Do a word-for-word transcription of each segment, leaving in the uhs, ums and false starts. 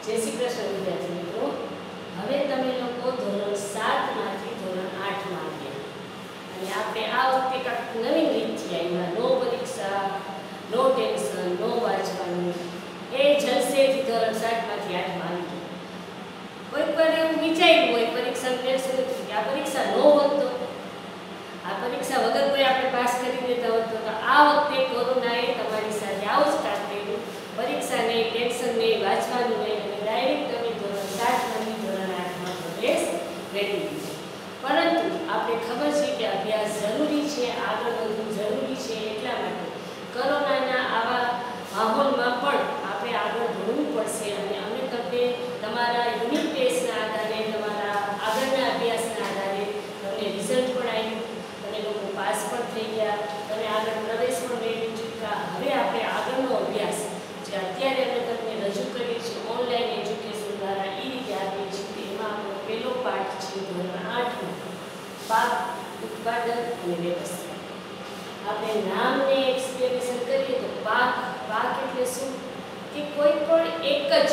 जय श्री कृष्ण विद्यार्थी मित्रों, હવે તમે લોકો ધોરણ સાત માંથી ધોરણ આઠ માં આવ્યા અને આપણે આ વખતે કાંઈક નવીન રીતથી આવ્યા. નો પરીક્ષા, નો ટેન્શન, નો વાંચવાનું, એ જલસેથી ધોરણ સાત માંથી આઠ માં આવી ગયા. કોઈક વાર એવું વિચાર્યું હોય પરીક્ષાનું ટેન્શન નથી કે આ પરીક્ષા નો હોત તો, આ પરીક્ષા વગર કોઈ આપણે પાસ કરી દેતા હોત તો. આ વખતે કોરોનાએ તમારી સાથે આવું જ કામ કર્યું. પરીક્ષા નહીં, ટેન્શન નહીં, વાંચવાનું નહીં અને ડાયરેક્ટ તમે ધોરણ સાત માંથી ધોરણ આઠ માં પ્રવેશ મેળવી દીધો. પરંતુ આપણે ખબર છે કે અભ્યાસ જરૂરી છે, આગળ વધવું જરૂરી છે. એટલા માટે કોરોનાના આવા માહોલમાં પણ આપણે આગળ ભણવું પડશે અને અમે તમને તમારા યુનિટ ટેસ્ટના આધારે, તમારા આગળના અભ્યાસના આધારે તમને રિઝલ્ટ પણ આવ્યું, તમે લોકો પાસ પણ થઈ ગયા, તમે આગળ પ્રવેશ પણ મેળવી ચૂક્યા. હવે આપણે આગળનો અભ્યાસ જે અત્યારે અમે તમને રજૂ કરીએ છીએ ઓનલાઈન એજ્યુકેશન દ્વારા, એ રીતે આપીએ છીએ. એમાં આપણો પહેલો પાઠ છે ધોરણ આઠનો પાક ઉત્પાદન અને વ્યવસ્થા. આપણે નામને એક્સપ્લેનેશન કરીએ તો પાક પાક એટલે શું કે કોઈ પણ એક જ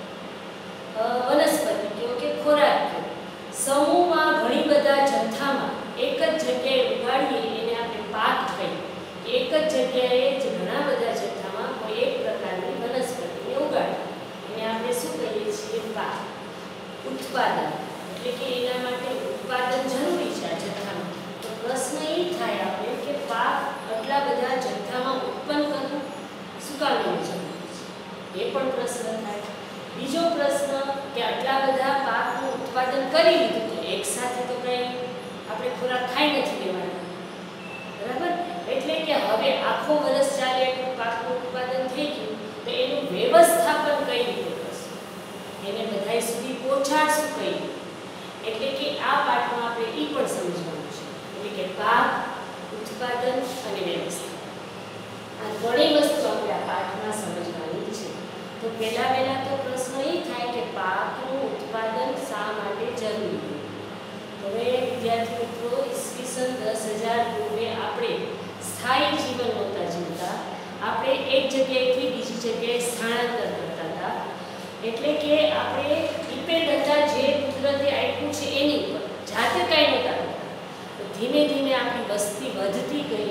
વનસ્પતિ કહો કે ખોરાક કહો, સમૂહમાં ઘણી બધા જથ્થામાં એક જ જગ્યાએ ઉગાડીએ એને આપણે પાક કહીએ. એક જ જગ્યાએ જ ઘણા બધા જથ્થામાં કોઈ એક પ્રકારની વનસ્પતિને ઉગાડીએ એને આપણે શું કહીએ છીએ? પાક. ઉત્પાદન એટલે કે એના માટે ઉત્પાદન જરૂરી છે આ જથ્થામાં. તો પ્રશ્ન એ થાય આપણે કે પાક આટલા બધા જથ્થામાં ઉત્પન્ન કરવું શું કામની જરૂર છે? એ પણ પ્રશ્ન થાય. બીજો પ્રશ્ન કે આટલા બધા પાકનું ઉત્પાદન કરી લીધું તો એક સાથે તો કંઈ આપણે ખોરાક ખાઈ નથી લેવાના, બરાબર? એટલે કે હવે આખો વર્ષ ચાલે એટલું પાકનું ઉત્પાદન થઈ ગયું તો એનું વ્યવસ્થાપન કઈ રીતે કરશું, એને બધા સુધી પહોંચાડશું કઈ રીતે? એટલે કે આ પાઠમાં આપણે એ પણ સમજવાનું છે. એટલે કે પાક, ઉત્પાદન અને વ્યવસ્થા, આ ત્રણેય વસ્તુ આપણે આ પાઠમાં સમજવાની છે. તો પહેલા પહેલા તો પ્રશ્ન એ થાય કે પાકનું ઉત્પાદન શા માટે જરૂરી? હવે વિદ્યાર્થી મિત્રો, ઈસવીસન દસ હજાર પૂર્વે આપણે સ્થાયી જીવન નહોતા જીવતા, આપણે એક જગ્યાએથી બીજી જગ્યાએ સ્થળાંતર કરતા હતા. એટલે કે આપણે ડિપેન્ડ હતા જે કુદરતે આપ્યું છે એની ઉપર, જાતે કાંઈ નહોતા કરતા. તો ધીમે ધીમે આપણી વસ્તી વધતી ગઈ,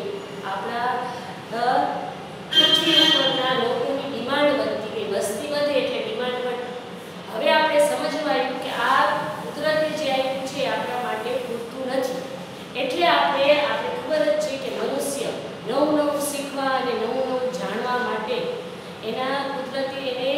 આપણા પૃથ્વી ઉપરના લોકોની ડિમાન્ડ વધતી ગઈ, વસ્તી વધે એટલે ડિમાન્ડ વધે. હવે આપણે સમજવા આવ્યું કે આ કુદરતે જે આપ્યું છે આપણા માટે પૂરતું નથી. એટલે આપણે આપણે ખબર જ છે કે મનુષ્ય નવું નવું શીખવા અને નવું નવું જાણવા માટે એના કુદરતે એને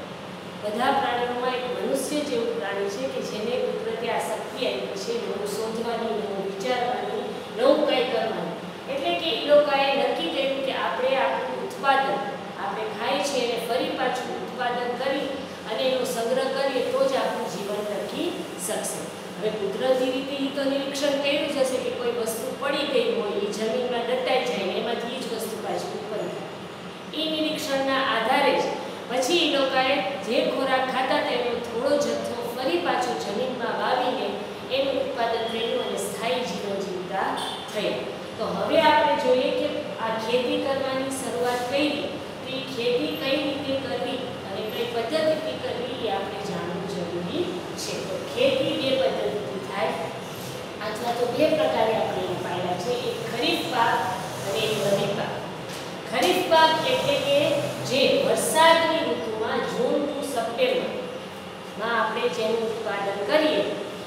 બધા પ્રાણીઓમાં એક મનુષ્ય જેવું પ્રાણી છે કે જેને કુદરતે આ શક્તિ આપી છે નવું શોધવાની, નવું વિચારવાની, નવું કંઈ કરવાની. એટલે કે એ લોકોએ નક્કી કર્યું કે આપણે આપણું ઉત્પાદન આપણે ખાઈએ છીએ એને ફરી પાછું ઉત્પાદન કરી અને એનો સંગ્રહ કરીએ તો જ આપણું જીવન ટકી શકશે. હવે કુદરતી રીતે એ તો નિરીક્ષણ કર્યું જ હશે કે કોઈ વસ્તુ પડી ગઈ હોય, એ જમીનમાં દટાઈ જાય ને એમાંથી એ જ વસ્તુ પાછી ઉત્પન્ન થાય. એ નિરીક્ષણના આધારે જ પછી એ લોકોએ જે ખોરાક ખાતા હતા એનો થોડો જથ્થો ફરી પાછો જમીનમાં વાવીને એનું ઉત્પાદન થયું અને સ્થાયી જીવન જીવતા થયા. તો હવે આપણે જોઈએ કે આ ખેતી કરવાની શરૂઆત કરી તો એ ખેતી કઈ રીતે કરવી અને કઈ પદ્ધતિથી કરવી એ આપણે જાણવું જરૂરી છે. તો ખેતી બે પદ્ધતિથી થાય અથવા તો બે પ્રકારે આપણે એને પાડ્યા છે, એક ખરીફ પાક અને એક રવિ પાક. ખરીફ પાક એટલે કે જે વરસાદની ઋતુમાં જૂન ટુ સપ્ટેમ્બરમાં આપણે જેનું ઉત્પાદન કરીએ.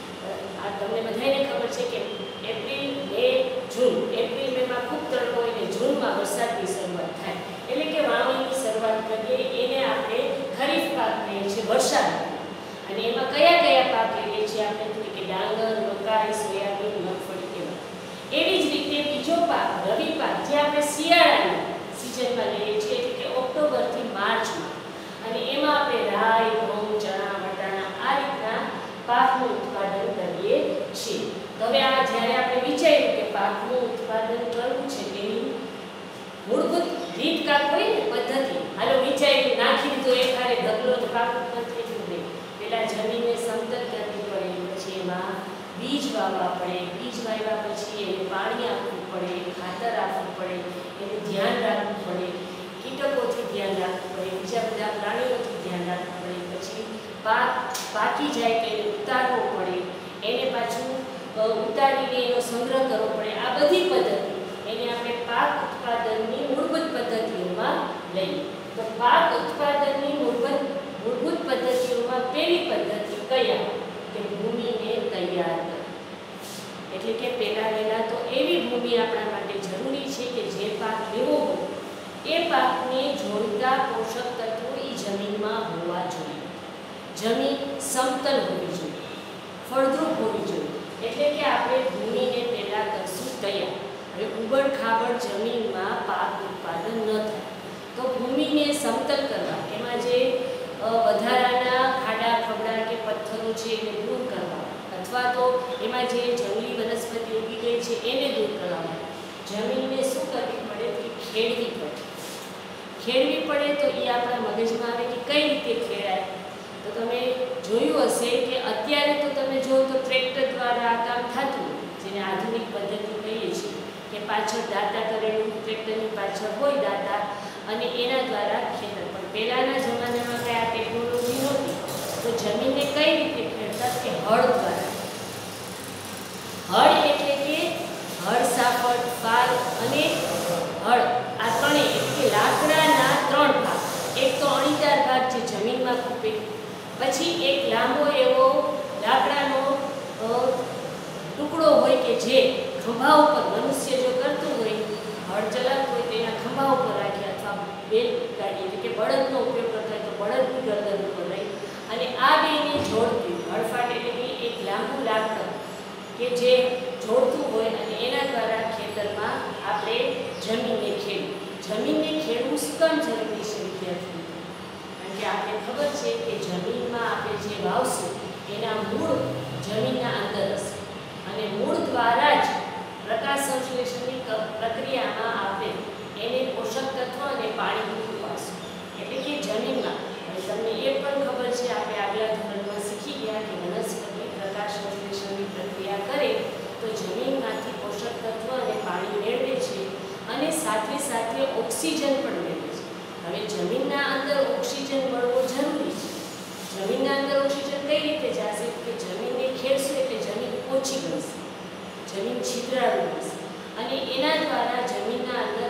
આ તમને બધાને ખબર છે કે એપ્રિલ, મે, જૂન, એપ્રિલ મેમાં ખૂબ તડકો હોય ને જૂનમાં વરસાદની શરૂઆત થાય એટલે કે વાવણીની શરૂઆત કરીએ એને આપણે ખરીફ પાક કહીએ છીએ, વરસાદ. અને એમાં કયા કયા પાક લઈએ છીએ આપણે? તો કે ડાંગર, મકાઈ, સોયાબીન, મગફળી એવા. એવી જ રીતે બીજો પાક રવિ પાક જે આપણે શિયાળાની સિઝનમાં લઈએ છીએ એટલે કે ઓક્ટોબરથી માર્ચમાં, અને એમાં આપણે રાઈ, ઘઉં, ચણા, વટાણા આ રીતના પાકનું ઉત્પાદન કરીએ છીએ. તો હવે આ જ્યારે આપણે વિચાર્યું કે પાકનું ઉત્પાદન કરવું છે તેની મૂળભૂત રીત કાંક હોય ને પદ્ધતિ, હાલો વિચાર્યું નાખી દીધો એક હારે ઢગલો તો પાક ઉત્પન્ન થઈ ગયું નહીં. પહેલાં જમીનને સમતલ કરવી પડે, પછી એમાં બીજ વાવવા પડે, બીજ વાવ્યા પછી એને પાણી આપવું પડે, ખાતર આપવું પડે, એનું ધ્યાન રાખવું પડે, કીટકોથી ધ્યાન રાખવું પડે, બીજા બધા પ્રાણીઓથી ધ્યાન રાખવું પડે, પછી પાક પાકી જાય તો એને ઉતારવો પડે, એને પાછું ઉતારીને એનો સંગ્રહ કરવો પડે. આ બધી પદ્ધતિ એને આપણે પાક ઉત્પાદનની મૂળભૂત પદ્ધતિઓમાં લઈએ. તો પાક ઉત્પાદનની મૂળભૂત મૂળભૂત પદ્ધતિઓમાં પહેલી પદ્ધતિ કયા કે ભૂમિને તૈયાર કરવી. એટલે કે પહેલા પહેલા તો એવી ભૂમિ આપણા માટે જરૂરી છે કે જે પાક લેવો હોય એ પાકને જોડતા પોષક તત્વો એ જમીનમાં હોવા જોઈએ. જમીન સમતલ હોવી જોઈએ, ફળદ્રુપ હોવી જોઈએ. એટલે કે આપણે ભૂમિને પહેલા કરશું તૈયાર. હવે ઉબડ ખાબડ જમીનમાં પાક ઉત્પાદન ન થાય તો ભૂમિને સમતલ કરવા, એમાં જે વધારાના ખાડા ખબડા કે પથ્થરો છે એને દૂર કરવા, અથવા તો એમાં જે જંગલી વનસ્પતિ ઉગી ગઈ છે એને દૂર કરવા માટે જમીનને શું કરવી પડે કે ખેડવી પડે. ખેડવી પડે તો એ આપણા મગજમાં આવે કે કઈ રીતે ખેડાય. તો તમે જોયું હશે કે અત્યારે તો તમે જો તો ટ્રેક્ટર દ્વારા આ કામ થતું, જેને આધુનિક પદ્ધતિ કહીએ છીએ કે પાછળ દાતા કરેલું ટ્રેક્ટરની પાછળ હોય દાતા અને એના દ્વારા ખેતર. પણ પહેલાંના જમાનામાં કાંઈ આ ટેકનોલોજી નહોતી તો જમીનને કઈ રીતે ખેડતા કે હળ દ્વારા. હળ એટલે કે હળ, સાફળ, ફાલ અને હળ આ ત્રણેય એટલે લાકડાના ત્રણ ભાગ. એક તો અણીદાર ભાગ જે જમીનમાં ખૂંપે, પછી એક લાંબો એવો લાકડાનો ટુકડો હોય કે જે ખંભા ઉપર મનુષ્ય જો કરતું હોય, હળ ચલાવતું હોય તેના ખંભા ઉપર રાખી અથવા બેલગાડી એટલે કે બળદનો ઉપયોગ કરતા હોય તો બળદની ગરદન ઉપર રહી અને આ બેને જોડતી હળફાટ એટલે કે એક લાંબુ લાકડું કે જે જોડતું હોય અને એના દ્વારા ખેતરમાં આપણે જમીનને ખેડવું. જમીનને ખેડવું શું કામ જરૂરી છે વિદ્યાર્થીઓ? કારણ કે આપણે ખબર છે કે જમીનમાં આપણે જે વાવશું એના મૂળ જમીનના અંદર હશે અને મૂળ દ્વારા જ પ્રકાશ સંશ્લેષણની પ્રક્રિયામાં આપણે એને પોષક તત્વ અને પાણી પૂરું પાડશું. એટલે કે જમીનમાં તમને એ પણ ખબર છે, આપણે આગલા ધોરણમાં શીખી ગયા કે વનસ્પતિ પ્રકાશ સંશ્લેષણની પ્રક્રિયા કરે તો જમીનમાંથી પોષક તત્વ અને પાણી મેળવે છે અને સાથે સાથે ઓક્સિજન પણ મેળવે છે. હવે જમીનના અંદર ઓક્સિજન મળવો જરૂરી છે. જમીનના અંદર ઓક્સિજન કઈ રીતે જશે કે જમીનને ખેડશું એટલે જમીન ઓછી બનશે, જમીન છિદ્રાળુ બનશે અને એના દ્વારા જમીનના અંદર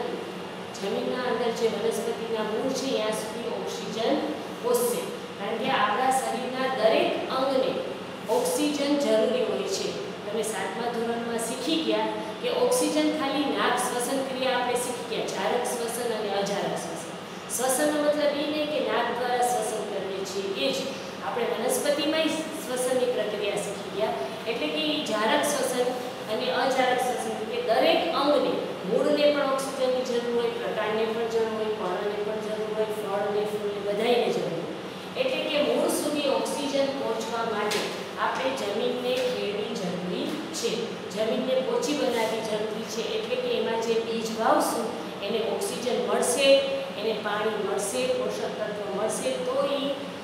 જમીનના અંદર જે વનસ્પતિના મૂળ છે ત્યાં સુધી ઓક્સિજન પહોંચશે. કારણ કે આપણા શરીરના દરેક અંગને ઓક્સિજન જરૂરી હોય છે. તમે સાતમા ધોરણમાં શીખી ગયા કે ઓક્સિજન ખાલી નાક શ્વસન ક્રિયા આપણે શીખી ગયા, જારક શ્વસન અને અજારક શ્વસન. શ્વસનનો મતલબ એ નહીં કે નાક દ્વારા શ્વસન કરીએ છીએ, એ જ આપણે વનસ્પતિમાં શ્વસનની પ્રક્રિયા શીખી ગયા. એટલે કે જારક શ્વસન અને અજારક શ્વસન કે દરેક અંગને, મૂળને પણ ઓક્સિજનની જરૂર હોય, પ્રકાંડને પણ જરૂર હોય, પર્ણને પણ જરૂર હોય, ફળને ફૂલને બધાયને જરૂર હોય. એટલે કે મૂળ સુધી ઓક્સિજન પહોંચવા માટે આપણે જમીનને ખેડવી જરૂરી છે, જમીનને પોચી બનાવવી જરૂરી છે. એટલે કે એમાં જે બીજ વાવશું એને ઓક્સિજન મળશે, એને પાણી મળશે, પોષક તત્વો મળશે તો એ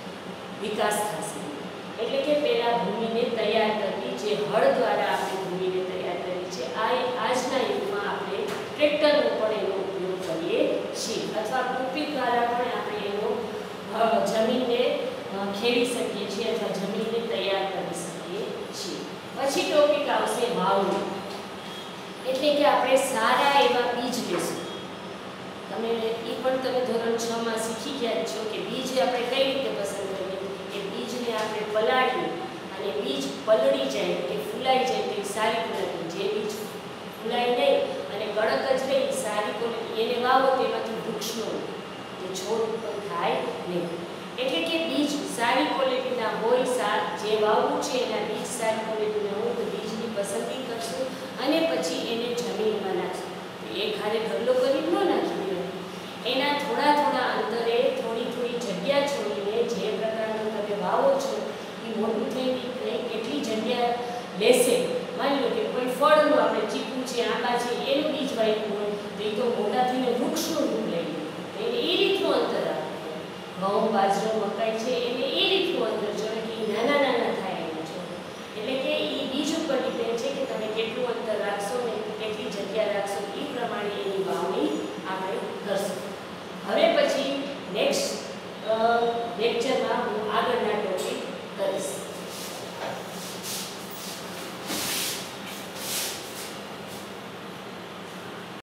વિકાસ થશે. એટલે કે પહેલાં ભૂમિને તૈયાર કરવી, જે હળ દ્વારા આપણે ભૂમિને તૈયાર કરી છે. આ આજના યુગમાં આપણે ટ્રેક્ટરનો પણ એનો ઉપયોગ કરીએ છીએ અથવા કૃપી દ્વારા પણ આપણે એનો જમીનને ખેડી શકીએ છીએ અથવા જમીનને તૈયાર કરી શકીએ છીએ. પછી ટોપિક આવશે વાવણી. એટલે કે આપણે સારા એવા બીજ લેશું. તમે એ પણ તમે ધોરણ છ માં શીખી ગયા છો કે બીજ આપણે કઈ રીતે પસંદ કરીએ. એ બીજને આપણે પલાળીએ અને બીજ પલળી જાય કે ફૂલાઈ જાય તો સારી ક્વોલિટી, જે બીજ ફૂલાઈ નહીં અને કડક જ રહી સારી ક્વોલિટી એને વાવો તેમાંથી વૃક્ષનો જે છોડ ઉત્પન્ન થાય નહીં. એટલે કે બીજ સારી ક્વોલિટીના હોય, જે વાવવું છે એના બીજ સારી ક્વોલિટીના હોય તો બીજની પસંદગી કરશું અને પછી એને જમીનમાં નાખશું. એક હારે ઢગલો કરી ન નાખી દેવાનો, એના થોડા થોડા અંતરે થોડી થોડી જગ્યા છોડીને જે પ્રકારનું તમે વાવો છો એ મોટું થઈ કેટલી જગ્યા લેશે. માની લો કે કોઈ ફળનું આપણે ચીકુ છે, આંબા છે એનું બીજ વાવ્યું હોય તો એ તો મોટા થઈને વૃક્ષનું રૂપ લઈ લે. એને એ રીતનું અંતર આપે. ઘઉં, બાજરો, મકાઈ છે એને એ રીતનું અંતર જોડે કે નાના નાના થાય એના છે. એટલે કે એ બીજ ઉપર ડિપેન્ડ છે કે તમે કેટલું અંતર રાખશો ને કેટલી જગ્યા રાખશો, એ પ્રમાણે એની વાવણી આપણે કરશું. હવે પછી નેક્સ્ટ લેક્ચરમાં હું આગળના